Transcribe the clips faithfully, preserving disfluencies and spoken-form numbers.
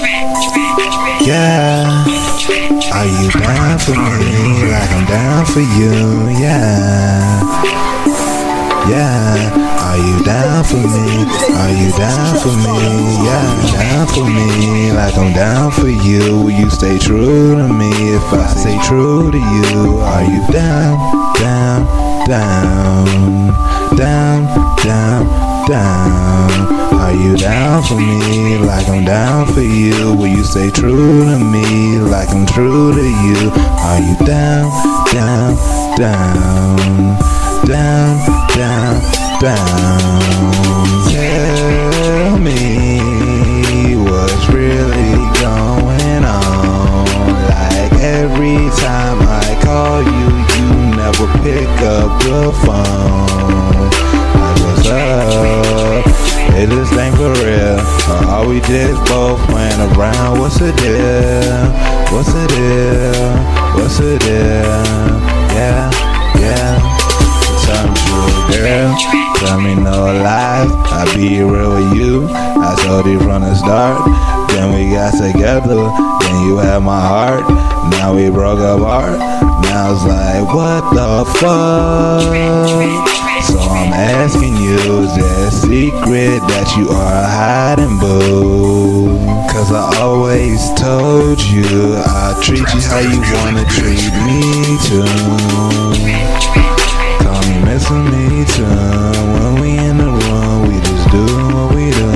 Yeah. Are you down for me like I'm down for you? Yeah. Yeah. Are you down for me? Are you down for me? Yeah, down for me like I'm down for you. Will you stay true to me if I stay true to you? Are you down, down, down, down, down, down? Are you down for me like I'm down for you? Will you stay true to me like I'm true to you? Are you down, down, down, down, down, down? Tell me what's really going on. Like every time I call you, you never pick up the phone. Like what's up? Is this thing for real? Or are we just both playing around? What's the deal? What's the deal? What's the deal? Yeah, yeah. Tell me true, girl. Tell me no lies. I be real with you. I told you from the start. Then we got together. Then you had my heart. Now we broke apart. Now it's like, what the fuck? So I'm asking you, is there a secret that you are hiding, boo? Cause I always told you I'll treat you how you wanna treat me too. Call me missing me too. When we in the room, we just do what we do.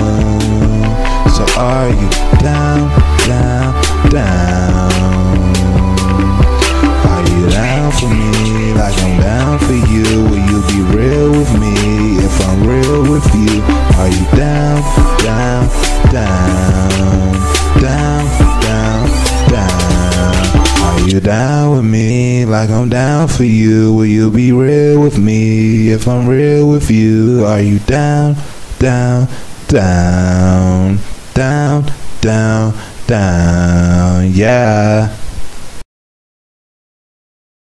So are you down, down, down? Are you down for me like I'm down for you? Will you be real with me if I'm real with you? Are you down, down, down, down, down, down? Are you down with me like I'm down for you? Will you be real with me if I'm real with you? Are you down, down, down, down, down, down? Yeah.